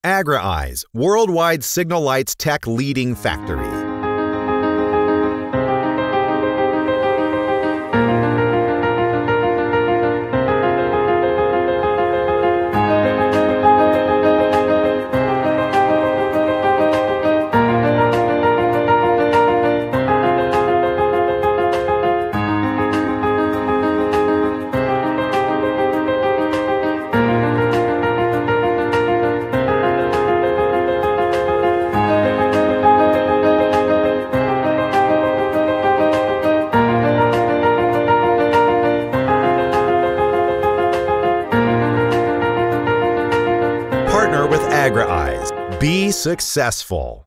AgriEyes, worldwide signal lights tech leading factory. Partner with AgriEyes. Be successful.